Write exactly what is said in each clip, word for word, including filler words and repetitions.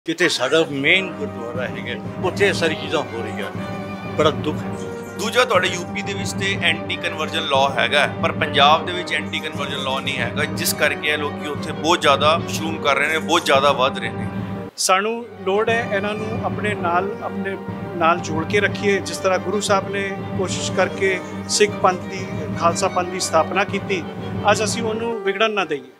ਕਿਤੇ ਸਾਡਾ ਮੇਨ ਗੁਰਦੁਆਰਾ ਹੈਗਾ ਉੱਥੇ ਸਾਰੀ ਚੀਜ਼ਾਂ ਹੋ ਰਹੀਆਂ ਨੇ, ਬੜਾ ਦੁੱਖ ਹੈ। ਦੂਜਾ ਤੁਹਾਡੇ ਯੂਪੀ ਦੇ ਵਿੱਚ ਤੇ ਐਂਟੀ ਕਨਵਰਜਨ ਲਾਅ ਹੈਗਾ, ਪਰ ਪੰਜਾਬ ਦੇ ਵਿੱਚ ਐਂਟੀ ਕਨਵਰਜਨ ਲਾਅ ਨਹੀਂ ਹੈਗਾ, ਜਿਸ ਕਰਕੇ ਲੋਕੀ ਉੱਥੇ ਬਹੁਤ ਜ਼ਿਆਦਾ ਮਸ਼ਰੂਮ ਕਰ ਰਹੇ ਨੇ, ਬਹੁਤ ਜ਼ਿਆਦਾ ਵੱਧ ਰਹੇ ਨੇ। ਸਾਨੂੰ ਲੋੜ ਹੈ ਇਹਨਾਂ ਨੂੰ ਆਪਣੇ ਨਾਲ ਆਪਣੇ ਨਾਲ ਜੋੜ ਕੇ ਰੱਖੀਏ, ਜਿਸ ਤਰ੍ਹਾਂ ਗੁਰੂ ਸਾਹਿਬ ਨੇ ਕੋਸ਼ਿਸ਼ ਕਰਕੇ ਸਿੱਖ ਪੰਥ ਦੀ ਖਾਲਸਾ ਪੰਥ ਦੀ ਸਥਾਪਨਾ ਕੀਤੀ, ਅੱਜ ਅਸੀਂ ਉਹਨੂੰ ਵਿਗੜਨ ਨਾ ਦਈਏ।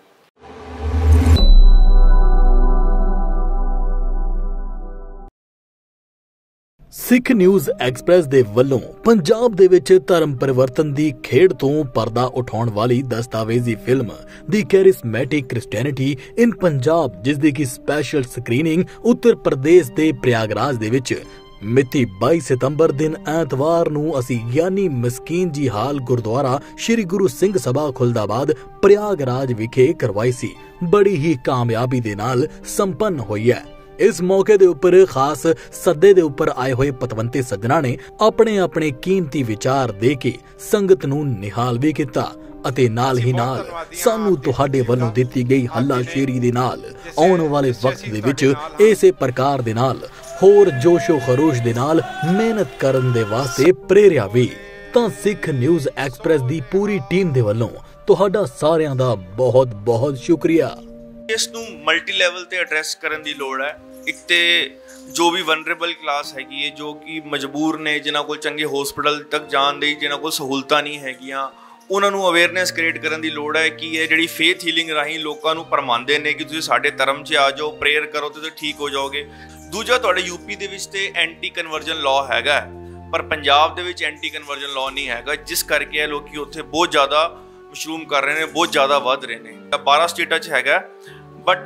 ਸਿੱਖ ਨਿਊਜ਼ ਐਕਸਪ੍ਰੈਸ ਦੇ ਵੱਲੋਂ ਪੰਜਾਬ ਦੇ ਵਿੱਚ ਧਰਮ ਪਰਿਵਰਤਨ ਦੀ ਖੇਡ ਤੋਂ ਪਰਦਾ ਉਠਾਉਣ ਵਾਲੀ ਦਸਤਾਵੇਜ਼ੀ ਫਿਲਮ ਦੀ ਕੈਰਿਸਮੈਟਿਕ ਕ੍ਰਿਸਚੀਅਨਿਟੀ ਇਨ ਪੰਜਾਬ, ਜਿਸ ਦੀ ਕਿ ਸਪੈਸ਼ਲ ਸਕਰੀਨਿੰਗ ਉੱਤਰ ਪ੍ਰਦੇਸ਼ ਦੇ ਪ੍ਰਯਾਗਰਾਜ ਦੇ ਵਿੱਚ ਮਿਤੀ ਬਾਈ ਸਤੰਬਰ ਦਿਨ ਐਤਵਾਰ ਨੂੰ ਅਸੀਂ ਯਾਨੀ ਮਸਕੀਨ ਜੀ ਹਾਲ ਗੁਰਦੁਆਰਾ ਸ਼੍ਰੀ ਗੁਰੂ ਸਿੰਘ ਸਭਾ ਖੁਲਦਾਬਾਦ ਪ੍ਰਯਾਗਰਾਜ ਵਿਖੇ ਕਰਵਾਈ ਸੀ, ਬੜੀ ਹੀ ਕਾਮਯਾਬੀ ਦੇ ਨਾਲ ਸੰਪੰਨ ਹੋਈ ਹੈ। ਇਸ ਮੌਕੇ ਦੇ ਉੱਪਰ ਖਾਸ ਸੱਦੇ ਦੇ ਉੱਪਰ ਆਏ ਹੋਏ ਪਤਵੰਤੇ ਸੱਜਣਾ ਨੇ ਆਪਣੇ ਆਪਣੇ ਕੀਮਤੀ ਵਿਚਾਰ ਦੇ ਕੇ ਸੰਗਤ ਨੂੰ ਨਿਹਾਲ ਵੀ ਕੀਤਾ ਅਤੇ ਨਾਲ ਹੀ ਨਾਲ ਸਾਨੂੰ ਤੁਹਾਡੇ ਵੱਲੋਂ ਦਿੱਤੀ ਗਈ ਹੱਲਾਸ਼ੇਰੀ ਦੇ ਨਾਲ ਆਉਣ ਵਾਲੇ ਵਕਤ ਦੇ ਵਿੱਚ ਇਸੇ ਪ੍ਰਕਾਰ ਦੇ ਨਾਲ ਹੋਰ ਜੋਸ਼ੋ ਖਰੋਸ਼ ਦੇ ਨਾਲ ਮਿਹਨਤ ਕਰਨ ਦੇ ਵਾਸਤੇ ਪ੍ਰੇਰਿਆ ਵੀ। ਤਾਂ ਸਿੱਖ ਨਿਊਜ਼ ਐਕਸਪ੍ਰੈਸ ਦੀ ਪੂਰੀ ਟੀਮ ਦੇ ਵੱਲੋਂ ਤੁਹਾਡਾ ਸਾਰਿਆਂ ਦਾ ਬਹੁਤ ਬਹੁਤ ਸ਼ੁਕਰੀਆ। ਇਸ ਨੂੰ ਮਲਟੀ ਲੈਵਲ ਤੇ ਐਡਰੈਸ ਕਰਨ ਦੀ ਲੋੜ ਹੈ। ਇੱਕ ਤੇ ਜੋ ਵੀ ਵਨਰੇਬਲ ਕਲਾਸ ਹੈਗੀ ਹੈ, ਜੋ ਕਿ ਮਜਬੂਰ ਨੇ, ਜਿਨ੍ਹਾਂ ਕੋਲ ਚੰਗੇ ਹਸਪੀਟਲ ਤੱਕ ਜਾਣ ਦੀ ਜਿਨ੍ਹਾਂ ਕੋਲ ਸਹੂਲਤਾਂ ਨਹੀਂ ਹੈਗੀਆਂ, ਉਹਨਾਂ ਨੂੰ ਅਵੇਅਰਨੈਸ ਕ੍ਰੀਏਟ ਕਰਨ ਦੀ ਲੋੜ ਹੈ ਕਿ ਇਹ ਜਿਹੜੀ ਫੇਥ ਹੀਲਿੰਗ ਰਾਹੀਂ ਲੋਕਾਂ ਨੂੰ ਪਰਮਾਉਂਦੇ ਨੇ ਕਿ ਤੁਸੀਂ ਸਾਡੇ ਧਰਮ 'ਚ ਆ ਜਾਓ, ਪ੍ਰੇਅਰ ਕਰੋ ਤੇ ਤੁਸੀਂ ਠੀਕ ਹੋ ਜਾਓਗੇ। ਦੂਜਾ ਤੁਹਾਡੇ ਯੂਪੀ ਦੇ ਵਿੱਚ ਤੇ ਐਂਟੀ ਕਨਵਰਜਨ ਲਾਅ ਹੈਗਾ, ਪਰ ਪੰਜਾਬ ਦੇ ਵਿੱਚ ਐਂਟੀ ਕਨਵਰਜਨ ਲਾਅ ਨਹੀਂ ਹੈਗਾ, ਜਿਸ ਕਰਕੇ ਲੋਕੀ ਉੱਥੇ ਬਹੁਤ ਜ਼ਿਆਦਾ ਮਸ਼ਰੂਮ ਕਰ ਰਹੇ ਨੇ, ਬਹੁਤ ਜ਼ਿਆਦਾ ਵੱਧ ਰਹੇ ਨੇ। ਬਾਰਾਂ ਸਟੇਟਾਂ 'ਚ ਹੈਗਾ, ਬਟ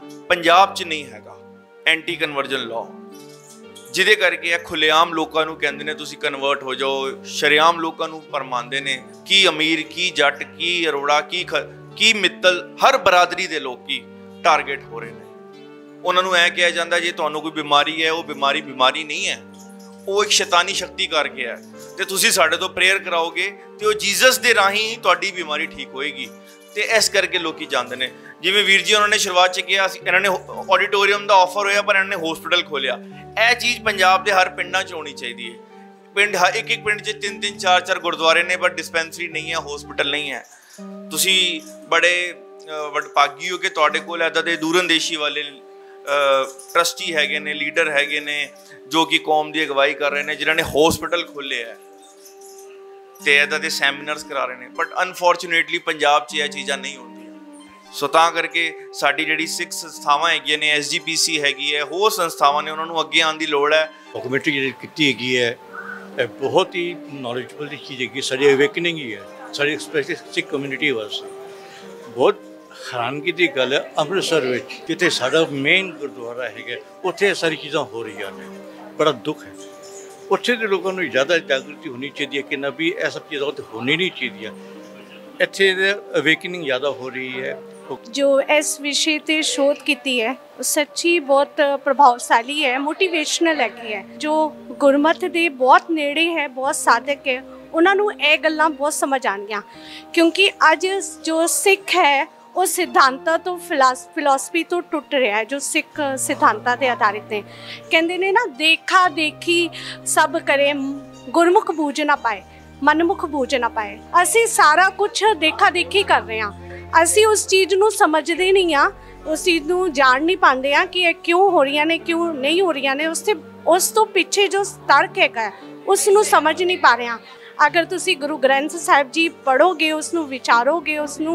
ਪੰਜਾਬ 'ਚ ਨਹੀਂ ਹੈਗਾ ਐਂਟੀ ਕਨਵਰਜਨ ਲਾਅ, ਜਿਹਦੇ ਕਰਕੇ ਇਹ ਖੁੱਲ੍ਹੇਆਮ ਲੋਕਾਂ ਨੂੰ ਕਹਿੰਦੇ ਨੇ ਤੁਸੀਂ ਕਨਵਰਟ ਹੋ ਜਾਓ, ਸ਼ਰੇਆਮ ਲੋਕਾਂ ਨੂੰ ਫਰਮਾਉਂਦੇ ਨੇ। ਕੀ ਅਮੀਰ, ਕੀ ਜੱਟ, ਕੀ ਅਰੋੜਾ, ਕੀ ਖ ਕੀ ਮਿੱਤਲ, ਹਰ ਬਰਾਦਰੀ ਦੇ ਲੋਕੀ ਟਾਰਗੇਟ ਹੋ ਰਹੇ ਨੇ। ਉਹਨਾਂ ਨੂੰ ਇਹ ਕਿਹਾ ਜਾਂਦਾ ਜੇ ਤੁਹਾਨੂੰ ਕੋਈ ਬਿਮਾਰੀ ਹੈ, ਉਹ ਬਿਮਾਰੀ ਬਿਮਾਰੀ ਨਹੀਂ ਹੈ, ਉਹ ਇੱਕ ਸ਼ੈਤਾਨੀ ਸ਼ਕਤੀ ਕਰਕੇ ਹੈ, ਤੇ ਤੁਸੀਂ ਸਾਡੇ ਤੋਂ ਪ੍ਰੇਅਰ ਕਰਾਓਗੇ ਤੇ ਉਹ ਜੀਸਸ ਦੇ ਰਾਹੀਂ ਤੁਹਾਡੀ ਬਿਮਾਰੀ ਠੀਕ ਹੋਏਗੀ। ਤੇ ਇਸ ਕਰਕੇ ਲੋਕੀ ਜਾਂਦੇ ਨੇ। ਜਿਵੇਂ ਵੀਰ ਜੀ ਉਹਨਾਂ ਨੇ ਸ਼ੁਰੂਆਤ 'ਚ ਕਿਹਾ ਸੀ, ਇਹਨਾਂ ਨੇ ਆਡੀਟੋਰੀਅਮ ਦਾ ਆਫਰ ਹੋਇਆ ਪਰ ਇਹਨਾਂ ਨੇ ਹੋਸਪਿਟਲ ਖੋਲਿਆ। ਇਹ ਚੀਜ਼ ਪੰਜਾਬ ਦੇ ਹਰ ਪਿੰਡਾਂ 'ਚ ਹੋਣੀ ਚਾਹੀਦੀ ਹੈ। ਪਿੰਡ ਇੱਕ ਇੱਕ ਪਿੰਡ 'ਚ ਤਿੰਨ ਤਿੰਨ ਚਾਰ ਚਾਰ ਗੁਰਦੁਆਰੇ ਨੇ, ਬਟ ਡਿਸਪੈਂਸਰੀ ਨਹੀਂ ਹੈ, ਹੋਸਪਿਟਲ ਨਹੀਂ ਹੈ। ਤੁਸੀਂ ਬੜੇ ਵਡਭਾਗੀ ਹੋ ਕਿ ਤੁਹਾਡੇ ਕੋਲ ਇੱਦਾਂ ਦੇ ਦੂਰਅੰਦੇਸ਼ੀ ਵਾਲੇ ਟਰਸਟੀ ਹੈਗੇ ਨੇ, ਲੀਡਰ ਹੈਗੇ ਨੇ, ਜੋ ਕਿ ਕੌਮ ਦੀ ਅਗਵਾਈ ਕਰ ਰਹੇ ਨੇ, ਜਿਨ੍ਹਾਂ ਨੇ ਹੋਸਪਿਟਲ ਖੋਲ੍ਹੇ ਹੈ ਤੇ ਇੱਦਾਂ ਦੇ ਸੈਮੀਨਾਰਸ ਕਰਾ ਰਹੇ ਨੇ। ਬਟ ਅਨਫੋਰਚੂਨੇਟਲੀ ਪੰਜਾਬ 'ਚ ਇਹ ਚੀਜ਼ਾਂ ਨਹੀਂ ਹੁੰਦੀਆਂ। ਸੋ ਤਾਂ ਕਰਕੇ ਸਾਡੀ ਜਿਹੜੀ ਸਿੱਖ ਸੰਸਥਾਵਾਂ ਹੈਗੀਆਂ ਨੇ, ਐਸ ਜੀ ਪੀ ਸੀ ਹੈਗੀ ਹੈ, ਹੋਰ ਸੰਸਥਾਵਾਂ ਨੇ, ਉਹਨਾਂ ਨੂੰ ਅੱਗੇ ਆਉਣ ਦੀ ਲੋੜ ਹੈ। ਕਮੇਟੀ ਜਿਹੜੀ ਕੀਤੀ ਹੈਗੀ ਹੈ ਇਹ ਬਹੁਤ ਹੀ ਨੌਲੇਜਫੁਲ ਦੀ ਚੀਜ਼ ਹੈਗੀ, ਸਾਡੀ ਅਵੇਕਨਿੰਗ ਹੀ ਹੈ ਸਾਡੀ ਸਪੈਸ਼ਲੀ ਸਿੱਖ ਕਮਿਊਨਿਟੀ ਵਾਸਤੇ। ਬਹੁਤ ਹੈਰਾਨਗੀ ਦੀ ਗੱਲ ਹੈ, ਅੰਮ੍ਰਿਤਸਰ ਵਿੱਚ ਜਿੱਥੇ ਸਾਡਾ ਮੇਨ ਗੁਰਦੁਆਰਾ ਹੈਗਾ ਉੱਥੇ ਸਾਰੀ ਚੀਜ਼ਾਂ ਹੋ ਰਹੀਆਂ ਨੇ, ਬੜਾ ਦੁੱਖ ਹੈ। ਉੱਥੇ ਦੇ ਲੋਕਾਂ ਨੂੰ ਜ਼ਿਆਦਾ ਜਾਗਰੂਕਤੀ ਹੋਣੀ ਚਾਹੀਦੀ ਹੈ ਕਿ ਨਾ ਵੀ ਇਹ ਸਭ ਚੀਜ਼ਾਂ ਉੱਥੇ ਹੋਣੀ ਨਹੀਂ ਚਾਹੀਦੀਆਂ। ਇੱਥੇ ਦੇ ਅਵੇਕਨਿੰਗ ਜ਼ਿਆਦਾ ਹੋ ਰਹੀ ਹੈ। जो इस विषय पर शोध की है सच्ची बहुत प्रभावशाली है, मोटिवेशनल हैगी है। जो गुरमत दे बहुत नेड़े है, बहुत साधक है, उन्होंने ये गल्लां बहुत समझ आनियां, क्योंकि अज जो सिख है वो सिद्धांतां तो फिलास फिलोसफी तो टुट रहा है। जो सिख सिद्धांतां ते आधारित ने, कहंदे ने ना देखा देखी सब करे, गुरमुख बूझ ना पाए, मनमुख बूझ ना पाए। असी सारा कुछ देखा देखी कर रहे हैं, ਅਸੀਂ ਉਸ ਚੀਜ਼ ਨੂੰ ਸਮਝਦੇ ਨਹੀਂ ਆ, ਉਸ ਚੀਜ਼ ਨੂੰ ਜਾਣ ਨਹੀਂ ਪਾਉਂਦੇ ਆ ਕਿ ਇਹ ਕਿਉਂ ਹੋ ਰਹੀਆਂ ਨੇ, ਕਿਉਂ ਨਹੀਂ ਹੋ ਰਹੀਆਂ ਨੇ। ਉਸ ਤੇ ਉਸ ਤੋਂ ਪਿੱਛੇ ਜੋ ਤਰਕ ਹੈਗਾ ਉਸ ਨੂੰ ਸਮਝ ਨਹੀਂ ਪਾ ਰਹੇ ਆ। ਅਗਰ ਤੁਸੀਂ ਗੁਰੂ ਗ੍ਰੰਥ ਸਾਹਿਬ ਜੀ ਪੜ੍ਹੋਗੇ, ਉਸ ਨੂੰ ਵਿਚਾਰੋਗੇ, ਉਸ ਨੂੰ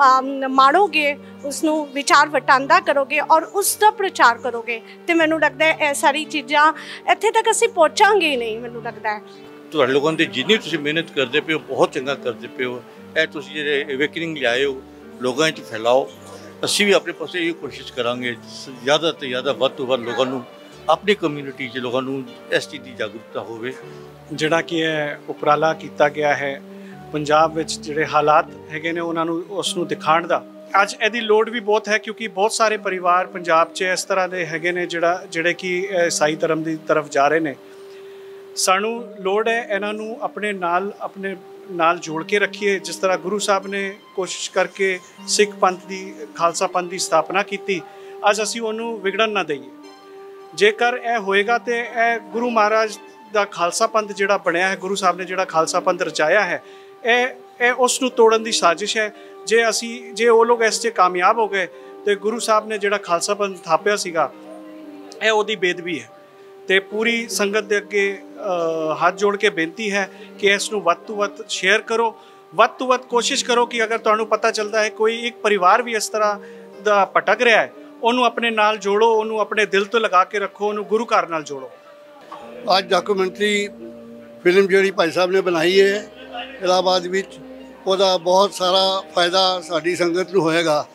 ਮਾਣੋਗੇ, ਉਸ ਨੂੰ ਵਿਚਾਰ ਵਟਾਂਦਾ ਕਰੋਗੇ ਔਰ ਉਸ ਦਾ ਪ੍ਰਚਾਰ ਕਰੋਗੇ, ਤੇ ਮੈਨੂੰ ਲੱਗਦਾ ਹੈ ਇਹ ਸਾਰੀ ਚੀਜ਼ਾਂ ਇੱਥੇ ਤੱਕ ਅਸੀਂ ਪਹੁੰਚਾਂਗੇ ਹੀ ਨਹੀਂ। ਮੈਨੂੰ ਲੱਗਦਾ ਹੈ ਤੁਹਾਡੇ ਲੋਕਾਂ ਦੀ ਜਿੰਨੀ ਤੁਸੀਂ ਮਿਹਨਤ ਕਰਦੇ ਪਏ ਹੋ, ਬਹੁਤ ਚੰਗਾ ਕਰਦੇ ਪਏ ਹੋ। ਇਹ ਤੁਸੀਂ ਜਿਹੜੇ ਅਵੇਕਨਿੰਗ ਲਿਆਏ ਹੋ ਲੋਕਾਂ 'ਚ ਫੈਲਾਓ। ਅਸੀਂ ਵੀ ਆਪਣੇ ਪਾਸੇ ਇਹ ਕੋਸ਼ਿਸ਼ ਕਰਾਂਗੇ ਜ਼ਿਆਦਾ ਤੋਂ ਜ਼ਿਆਦਾ ਵੱਧ ਤੋਂ ਵੱਧ ਲੋਕਾਂ ਨੂੰ, ਆਪਣੀ ਕਮਿਊਨਿਟੀ 'ਚ ਲੋਕਾਂ ਨੂੰ ਇਸ ਚੀਜ਼ ਦੀ ਜਾਗਰੂਕਤਾ ਹੋਵੇ। ਜਿਹੜਾ ਕਿ ਇਹ ਉਪਰਾਲਾ ਕੀਤਾ ਗਿਆ ਹੈ ਪੰਜਾਬ ਵਿੱਚ ਜਿਹੜੇ ਹਾਲਾਤ ਹੈਗੇ ਨੇ ਉਹਨਾਂ ਨੂੰ ਉਸ ਨੂੰ ਦਿਖਾਉਣ ਦਾ, ਅੱਜ ਇਹਦੀ ਲੋੜ ਵੀ ਬਹੁਤ ਹੈ, ਕਿਉਂਕਿ ਬਹੁਤ ਸਾਰੇ ਪਰਿਵਾਰ ਪੰਜਾਬ 'ਚ ਇਸ ਤਰ੍ਹਾਂ ਦੇ ਹੈਗੇ ਨੇ ਜਿਹੜਾ ਜਿਹੜੇ ਕਿ ਈਸਾਈ ਧਰਮ ਦੀ ਤਰਫ ਜਾ ਰਹੇ ਨੇ। ਸਾਨੂੰ ਲੋੜ ਹੈ ਇਹਨਾਂ ਨੂੰ ਆਪਣੇ ਨਾਲ ਆਪਣੇ ਨਾਲ ਜੋੜ ਕੇ ਰੱਖੀਏ, ਜਿਸ ਤਰ੍ਹਾਂ ਗੁਰੂ ਸਾਹਿਬ ਨੇ ਕੋਸ਼ਿਸ਼ ਕਰਕੇ ਸਿੱਖ ਪੰਥ ਦੀ ਖਾਲਸਾ ਪੰਥ ਦੀ ਸਥਾਪਨਾ ਕੀਤੀ, ਅੱਜ ਅਸੀਂ ਉਹਨੂੰ ਵਿਗੜਨ ਨਾ ਦਈਏ। ਜੇਕਰ ਇਹ ਹੋਏਗਾ ਤੇ ਇਹ ਗੁਰੂ ਮਹਾਰਾਜ ਦਾ ਖਾਲਸਾ ਪੰਥ ਜਿਹੜਾ ਬਣਿਆ ਹੈ, ਗੁਰੂ ਸਾਹਿਬ ਨੇ ਜਿਹੜਾ ਖਾਲਸਾ ਪੰਥ ਰਚਾਇਆ ਹੈ, ਇਹ ਇਹ ਉਸ ਨੂੰ ਤੋੜਨ ਦੀ ਸਾਜ਼ਿਸ਼ ਹੈ। ਜੇ ਅਸੀਂ ਜੇ ਉਹ ਲੋਕ ਇਸ 'ਚ ਕਾਮਯਾਬ ਹੋ ਗਏ ਤੇ ਗੁਰੂ ਸਾਹਿਬ ਨੇ ਜਿਹੜਾ ਖਾਲਸਾ ਪੰਥ ਥਾਪਿਆ ਸੀਗਾ ਇਹ ਉਹਦੀ ਬੇਦਬੀ ਹੈ। ਤੇ ਪੂਰੀ ਸੰਗਤ ਦੇ ਅੱਗੇ ਹੱਥ ਜੋੜ ਕੇ ਬੇਨਤੀ ਹੈ ਕਿ ਇਸ ਨੂੰ ਵੱਧ ਤੋਂ ਵੱਧ ਸ਼ੇਅਰ ਕਰੋ, ਵੱਧ ਤੋਂ ਵੱਧ ਕੋਸ਼ਿਸ਼ ਕਰੋ ਕਿ ਅਗਰ ਤੁਹਾਨੂੰ ਪਤਾ ਚੱਲਦਾ ਹੈ ਕੋਈ ਇੱਕ ਪਰਿਵਾਰ ਵੀ ਇਸ ਤਰ੍ਹਾਂ ਦਾ ਭਟਕ ਰਿਹਾ ਹੈ, ਉਹਨੂੰ ਆਪਣੇ ਨਾਲ ਜੋੜੋ, ਉਹਨੂੰ ਆਪਣੇ ਦਿਲ ਤੋਂ ਲਗਾ ਕੇ ਰੱਖੋ, ਉਹਨੂੰ ਗੁਰੂ ਘਰ ਨਾਲ ਜੋੜੋ। ਅੱਜ ਡਾਕੂਮੈਂਟਰੀ ਫਿਲਮ ਜਿਹੜੀ ਭਾਈ ਸਾਹਿਬ ਨੇ ਬਣਾਈ ਹੈ ਇਲਾਹਾਬਾਦ ਵਿੱਚ, ਉਹਦਾ ਬਹੁਤ ਸਾਰਾ ਫਾਇਦਾ ਸਾਡੀ ਸੰਗਤ ਨੂੰ ਹੋਏਗਾ।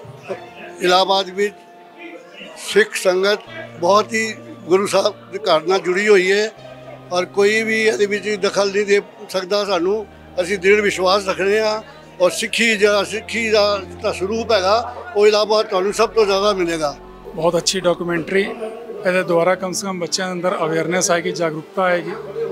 ਇਲਾਹਾਬਾਦ ਵਿੱਚ ਸਿੱਖ ਸੰਗਤ ਬਹੁਤ ਹੀ ਗੁਰੂ ਸਾਹਿਬ ਦੇ ਘਰ ਨਾਲ ਜੁੜੀ ਹੋਈ ਹੈ ਔਰ ਕੋਈ ਵੀ ਇਹਦੇ ਵਿੱਚ ਦਖਲ ਨਹੀਂ ਦੇ ਸਕਦਾ। ਸਾਨੂੰ ਅਸੀਂ ਦ੍ਰਿੜ ਵਿਸ਼ਵਾਸ ਰੱਖਦੇ ਹਾਂ ਔਰ ਸਿੱਖੀ ਜਿਹੜਾ ਸਿੱਖੀ ਦਾ ਜਿਹੜਾ ਸਰੂਪ ਹੈਗਾ ਉਹ ਇਲਾਹਾਬਾਦ ਤੁਹਾਨੂੰ ਸਭ ਤੋਂ ਜ਼ਿਆਦਾ ਮਿਲੇਗਾ। ਬਹੁਤ ਅੱਛੀ ਡਾਕੂਮੈਂਟਰੀ, ਇਹਦੇ ਦੁਆਰਾ ਕਮ ਸੇ ਕਮ ਬੱਚਿਆਂ ਦੇ ਅੰਦਰ ਅਵੇਅਰਨੈਸ ਆਏਗੀ, ਜਾਗਰੂਕਤਾ ਆਏਗੀ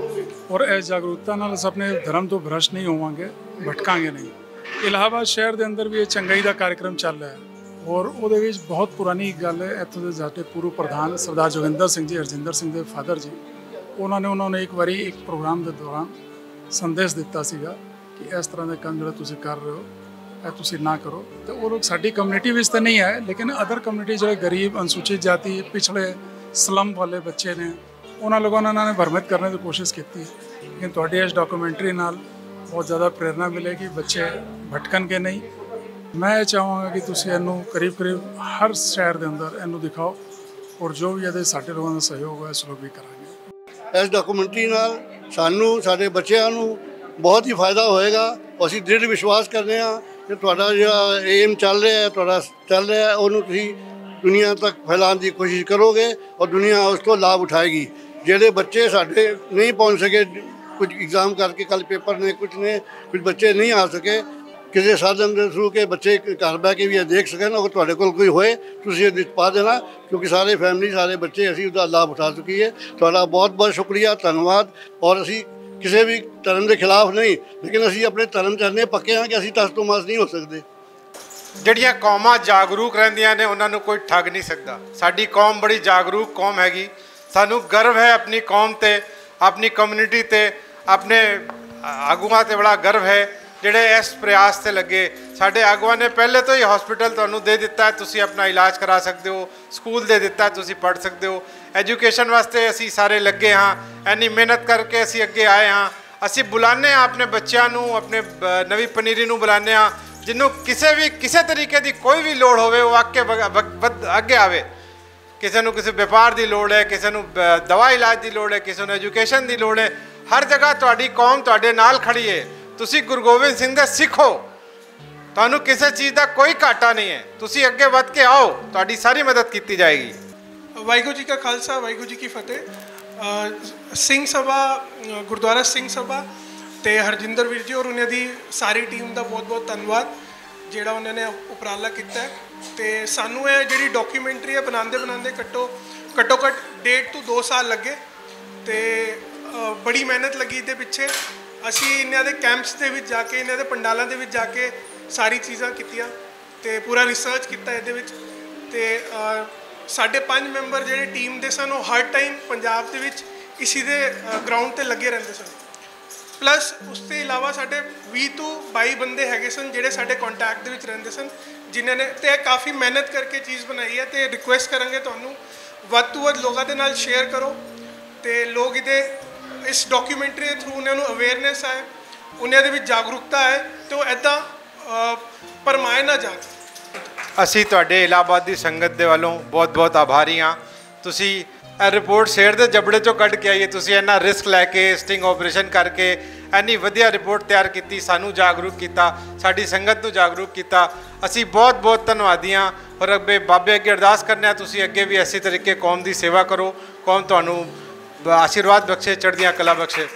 ਔਰ ਇਸ ਜਾਗਰੂਕਤਾ ਨਾਲ ਅਸੀਂ ਆਪਣੇ ਧਰਮ ਤੋਂ ਭ੍ਰਸ਼ਟ ਨਹੀਂ ਹੋਵਾਂਗੇ, ਭਟਕਾਂਗੇ ਨਹੀਂ। ਇਲਾਹਾਬਾਦ ਸ਼ਹਿਰ ਦੇ ਅੰਦਰ ਵੀ ਇਹ ਚੰਗਾਈ ਦਾ ਕਾਰਜਕ੍ਰਮ ਚੱਲ ਰਿਹਾ ਹੈ ਔਰ ਉਹਦੇ ਵਿੱਚ ਬਹੁਤ ਪੁਰਾਣੀ ਗੱਲ ਹੈ। ਇੱਥੋਂ ਦੇ ਸਾਡੇ ਪੂਰਵ ਪ੍ਰਧਾਨ ਸਰਦਾਰ ਜੋਗਿੰਦਰ ਸਿੰਘ ਜੀ, ਹਰਜਿੰਦਰ ਸਿੰਘ ਦੇ ਫਾਦਰ ਜੀ, ਉਹਨਾਂ ਨੇ ਉਹਨਾਂ ਨੇ ਇੱਕ ਵਾਰੀ ਇੱਕ ਪ੍ਰੋਗਰਾਮ ਦੇ ਦੌਰਾਨ ਸੰਦੇਸ਼ ਦਿੱਤਾ ਸੀਗਾ ਕਿ ਇਸ ਤਰ੍ਹਾਂ ਦੇ ਕੰਮ ਜਿਹੜਾ ਤੁਸੀਂ ਕਰ ਰਹੇ ਹੋ ਇਹ ਤੁਸੀਂ ਨਾ ਕਰੋ। ਤੇ ਉਹ ਲੋਕ ਸਾਡੀ ਕਮਿਊਨਿਟੀ ਵਿੱਚ ਤਾਂ ਨਹੀਂ ਆਏ, ਲੇਕਿਨ ਅਦਰ ਕਮਿਊਨਿਟੀ ਜਿਹੜੇ ਗਰੀਬ, ਅਨੁਸੂਚਿਤ ਜਾਤੀ, ਪਿਛੜੇ ਸਲਮ ਵਾਲੇ ਬੱਚੇ ਨੇ, ਉਹਨਾਂ ਲੋਕਾਂ ਨੂੰ ਉਹਨਾਂ ਨੇ ਭਰਮਿਤ ਕਰਨ ਦੀ ਕੋਸ਼ਿਸ਼ ਕੀਤੀ। ਲੇਕਿਨ ਤੁਹਾਡੀ ਇਸ ਡਾਕੂਮੈਂਟਰੀ ਨਾਲ ਬਹੁਤ ਜ਼ਿਆਦਾ ਪ੍ਰੇਰਨਾ ਮਿਲੇਗੀ, ਬੱਚੇ ਭਟਕਣਗੇ ਨਹੀਂ। ਮੈਂ ਇਹ ਚਾਹਾਂਗਾ ਕਿ ਤੁਸੀਂ ਇਹਨੂੰ ਕਰੀਬ ਕਰੀਬ ਹਰ ਸ਼ਹਿਰ ਦੇ ਅੰਦਰ ਇਹਨੂੰ ਦਿਖਾਓ ਔਰ ਜੋ ਵੀ ਇਹਦੇ ਸਾਡੇ ਲੋਕਾਂ ਦਾ ਸਹਿਯੋਗ ਹੈ ਇਸ ਲੋਕ ਵੀ ਕਰਾਂਗੇ। ਇਸ ਡਾਕੂਮੈਂਟਰੀ ਨਾਲ ਸਾਨੂੰ ਸਾਡੇ ਬੱਚਿਆਂ ਨੂੰ ਬਹੁਤ ਹੀ ਫਾਇਦਾ ਹੋਏਗਾ। ਅਸੀਂ ਦ੍ਰਿੜ ਵਿਸ਼ਵਾਸ ਕਰਦੇ ਹਾਂ ਕਿ ਤੁਹਾਡਾ ਜਿਹੜਾ ਏਮ ਚੱਲ ਰਿਹਾ ਹੈ ਤੁਹਾਡਾ ਚੱਲ ਰਿਹਾ ਉਹਨੂੰ ਤੁਸੀਂ ਦੁਨੀਆ ਤੱਕ ਫੈਲਾਉਣ ਦੀ ਕੋਸ਼ਿਸ਼ ਕਰੋਗੇ ਔਰ ਦੁਨੀਆ ਉਸ ਤੋਂ ਲਾਭ ਉਠਾਏਗੀ। ਜਿਹੜੇ ਬੱਚੇ ਸਾਡੇ ਨਹੀਂ ਪਹੁੰਚ ਸਕੇ, ਕੁਝ ਐਗਜ਼ਾਮ ਕਰਕੇ ਕੱਲ ਪੇਪਰ ਨੇ, ਕੁਝ ਨੇ ਕੁਝ ਬੱਚੇ ਨਹੀਂ ਆ ਸਕੇ, ਕਿਸੇ ਸਾਧਨ ਦੇ ਥਰੂ ਕੇ ਬੱਚੇ ਘਰ ਬਹਿ ਕੇ ਵੀ ਇਹ ਦੇਖ ਸਕਣ, ਅਗਰ ਤੁਹਾਡੇ ਕੋਲ ਕੋਈ ਹੋਏ ਤੁਸੀਂ ਇਹ ਪਾ ਦੇਣਾ, ਕਿਉਂਕਿ ਸਾਰੇ ਫੈਮਿਲੀ ਸਾਰੇ ਬੱਚੇ ਅਸੀਂ ਉਹਦਾ ਲਾਭ ਉਠਾ ਚੁੱਕੀ ਹੈ। ਤੁਹਾਡਾ ਬਹੁਤ ਬਹੁਤ ਸ਼ੁਕਰੀਆ, ਧੰਨਵਾਦ। ਔਰ ਅਸੀਂ ਕਿਸੇ ਵੀ ਧਰਮ ਦੇ ਖਿਲਾਫ ਨਹੀਂ, ਲੇਕਿਨ ਅਸੀਂ ਆਪਣੇ ਧਰਮ 'ਚ ਇੰਨੇ ਪੱਕੇ ਹਾਂ ਕਿ ਅਸੀਂ ਤਸ ਤੋਂ ਮਸ ਨਹੀਂ ਹੋ ਸਕਦੇ। ਜਿਹੜੀਆਂ ਕੌਮਾਂ ਜਾਗਰੂਕ ਰਹਿੰਦੀਆਂ ਨੇ ਉਹਨਾਂ ਨੂੰ ਕੋਈ ਠੱਗ ਨਹੀਂ ਸਕਦਾ। ਸਾਡੀ ਕੌਮ ਬੜੀ ਜਾਗਰੂਕ ਕੌਮ ਹੈਗੀ। ਸਾਨੂੰ ਗਰਵ ਹੈ ਆਪਣੀ ਕੌਮ 'ਤੇ, ਆਪਣੀ ਕਮਿਊਨਿਟੀ 'ਤੇ, ਆਪਣੇ ਆਗੂਆਂ 'ਤੇ ਬੜਾ ਗਰਵ ਹੈ ਜਿਹੜੇ ਇਸ ਪ੍ਰयास 'ਤੇ ਲੱਗੇ। ਸਾਡੇ ਆਗੂਆਂ ਨੇ ਪਹਿਲੇ ਤੋਂ ਹੀ ਹਸਪੀਟਲ ਤੁਹਾਨੂੰ ਦੇ ਦਿੱਤਾ, ਤੁਸੀਂ ਆਪਣਾ ਇਲਾਜ ਕਰਾ ਸਕਦੇ ਹੋ, ਸਕੂਲ ਦੇ ਦਿੱਤਾ, ਤੁਸੀਂ ਪੜ੍ਹ ਸਕਦੇ ਹੋ। ਐਜੂਕੇਸ਼ਨ ਵਾਸਤੇ ਅਸੀਂ ਸਾਰੇ ਲੱਗੇ ਹਾਂ, ਇੰਨੀ ਮਿਹਨਤ ਕਰਕੇ ਅਸੀਂ ਅੱਗੇ ਆਏ ਹਾਂ। ਅਸੀਂ ਬੁਲਾਉਂਦੇ ਹਾਂ ਆਪਣੇ ਬੱਚਿਆਂ ਨੂੰ, ਆਪਣੇ ਨਵੀਂ ਪਨੀਰੀ ਨੂੰ ਬੁਲਾਉਂਦੇ ਹਾਂ, ਜਿਹਨੂੰ ਕਿਸੇ ਵੀ ਕਿਸੇ ਤਰੀਕੇ ਦੀ ਕੋਈ ਵੀ ਲੋੜ ਹੋਵੇ ਉਹ ਅੱਗੇ ਅੱਗੇ ਆਵੇ। ਕਿਸੇ ਨੂੰ ਕਿਸੇ ਵਪਾਰ ਦੀ ਲੋੜ ਹੈ, ਕਿਸੇ ਨੂੰ ਦਵਾ ਇਲਾਜ ਦੀ ਲੋੜ ਹੈ, ਕਿਸੇ ਨੂੰ ਐਜੂਕੇਸ਼ਨ ਦੀ ਲੋੜ ਹੈ। ਹਰ ਜਗ੍ਹਾ ਤੁਹਾਡੀ ਕੌਮ ਤੁਹਾਡੇ ਨਾਲ ਖੜੀ ਹੈ। ਤੁਸੀਂ ਗੁਰੂ ਗੋਬਿੰਦ ਸਿੰਘ ਦੇ ਸਿੱਖ ਹੋ, ਤੁਹਾਨੂੰ ਕਿਸੇ ਚੀਜ਼ ਦਾ ਕੋਈ ਘਾਟਾ ਨਹੀਂ ਹੈ। ਤੁਸੀਂ ਅੱਗੇ ਵੱਧ ਕੇ ਆਓ, ਤੁਹਾਡੀ ਸਾਰੀ ਮਦਦ ਕੀਤੀ ਜਾਏਗੀ। ਵਾਹਿਗੁਰੂ ਜੀ ਕਾ ਖਾਲਸਾ, ਵਾਹਿਗੁਰੂ ਜੀ ਕੀ ਫਤਿਹ। ਸਿੰਘ ਸਭਾ, ਗੁਰਦੁਆਰਾ ਸਿੰਘ ਸਭਾ ਤੇ ਹਰਜਿੰਦਰ ਵੀਰ ਜੀ ਔਰ ਉਹਨਾਂ ਦੀ ਸਾਰੀ ਟੀਮ ਦਾ ਬਹੁਤ ਬਹੁਤ ਧੰਨਵਾਦ ਜਿਹੜਾ ਉਹਨਾਂ ਨੇ ਉਪਰਾਲਾ ਕੀਤਾ ਹੈ। ਤੇ ਸਾਨੂੰ ਇਹ ਜਿਹੜੀ ਡਾਕੂਮੈਂਟਰੀ ਹੈ ਬਣਾਉਂਦੇ ਬਣਾਉਂਦੇ ਘੱਟੋ ਘੱਟੋ ਘੱਟ ਡੇਢ ਤੋਂ ਦੋ ਸਾਲ ਲੱਗੇ ਤੇ ਬੜੀ ਮਿਹਨਤ ਲੱਗੀ ਇਹਦੇ ਪਿੱਛੇ। ਅਸੀਂ ਇਹਨਾਂ ਦੇ ਕੈਂਪਸ ਦੇ ਵਿੱਚ ਜਾ ਕੇ, ਇਹਨਾਂ ਦੇ ਪੰਡਾਲਾਂ ਦੇ ਵਿੱਚ ਜਾ ਕੇ ਸਾਰੀ ਚੀਜ਼ਾਂ ਕੀਤੀਆਂ ਤੇ ਪੂਰਾ ਰਿਸਰਚ ਕੀਤਾ ਇਹਦੇ ਵਿੱਚ। ਤੇ ਸਾਡੇ ਪੰਜ ਮੈਂਬਰ ਜਿਹੜੇ ਟੀਮ ਦੇ ਸਨ ਉਹ ਹਰ ਟਾਈਮ ਪੰਜਾਬ ਦੇ ਵਿੱਚ ਇਸੀ ਦੇ ਗਰਾਊਂਡ 'ਤੇ ਲੱਗੇ ਰਹਿੰਦੇ ਸਨ। ਪਲੱਸ ਉਸ ਤੋਂ ਇਲਾਵਾ ਸਾਡੇ ਵੀਹ ਤੋਂ ਬਾਈ ਬੰਦੇ ਹੈਗੇ ਸਨ ਜਿਹੜੇ ਸਾਡੇ ਕੰਟੈਕਟ ਦੇ ਵਿੱਚ ਰਹਿੰਦੇ ਸਨ, ਜਿਨ੍ਹਾਂ ਨੇ ਤੇ ਕਾਫੀ ਮਿਹਨਤ ਕਰਕੇ ਚੀਜ਼ ਬਣਾਈ ਹੈ। ਤੇ ਰਿਕੁਐਸਟ ਕਰਾਂਗੇ ਤੁਹਾਨੂੰ ਵੱਧ ਤੋਂ ਵੱਧ ਲੋਕਾਂ ਦੇ ਨਾਲ ਸ਼ੇਅਰ ਕਰੋ ਤੇ ਲੋਕ ਇਹਦੇ ਇਸ ਡਾਕੂਮੈਂਟਰੀ ਦੇ ਥਰੂ ਉਹਨਾਂ ਨੂੰ ਅਵੇਅਰਨੈਸ ਆਏ, ਉਹਨਾਂ ਦੇ ਵਿੱਚ ਜਾਗਰੂਕਤਾ ਆਏ ਤੇ ਉਹ ਇੱਦਾਂ ਪਰਮਾਏ ਨਾ ਜਾਣ। ਅਸੀਂ ਤੁਹਾਡੇ ਇਲਾਹਾਬਾਦ ਦੀ ਸੰਗਤ ਦੇ ਵੱਲੋਂ ਬਹੁਤ ਬਹੁਤ ਆਭਾਰੀ ਹਾਂ। ਤੁਸੀਂ ਇਹ ਰਿਪੋਰਟ ਸ਼ੇਰ ਦੇ ਜਬੜੇ 'ਚੋਂ ਕੱਢ ਕੇ ਆਈਏ, ਤੁਸੀਂ ਇੰਨਾ ਰਿਸਕ ਲੈ ਕੇ ਸਟਿੰਗ ਆਪਰੇਸ਼ਨ ਕਰਕੇ ਇੰਨੀ ਵਧੀਆ ਰਿਪੋਰਟ ਤਿਆਰ ਕੀਤੀ, ਸਾਨੂੰ ਜਾਗਰੂਕ ਕੀਤਾ, ਸਾਡੀ ਸੰਗਤ ਨੂੰ ਜਾਗਰੂਕ ਕੀਤਾ। ਅਸੀਂ ਬਹੁਤ ਬਹੁਤ ਧੰਨਵਾਦੀ ਹਾਂ ਔਰ ਅੱਗੇ ਬਾਬੇ ਅੱਗੇ ਅਰਦਾਸ ਕਰਨੇ ਆ ਤੁਸੀਂ ਅੱਗੇ ਵੀ ਇਸੇ ਤਰੀਕੇ ਕੌਮ ਦੀ ਸੇਵਾ ਕਰੋ, ਕੌਮ ਤੁਹਾਨੂੰ ਆਸ਼ੀਰਵਾਦ ਬਖਸ਼ੇ, ਚੜ੍ਹਦੀਆਂ ਕਲਾ ਬਖਸ਼ੇ।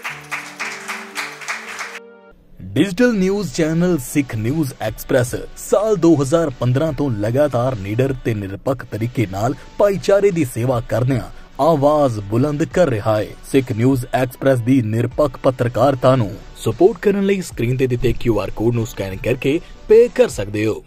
Digital news channel Sikh news express साल दो हज़ार पंद्रह तो लगातार निडर ते निरपक्ष तरीके नाल भाईचारे दी सेवा करनिया आवाज बुलंद कर रहा है। सिख न्यूज एक्सप्रेस दी निरपक्ष पत्रकारिता नूं सपोर्ट करने लई स्क्रीन ते दिते क्यू आर कोड नूं स्कैन करके पे कर सकदे हो।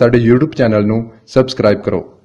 ਸਾਡੇ YouTube ਚੈਨਲ ਨੂੰ ਸਬਸਕ੍ਰਾਈਬ ਕਰੋ।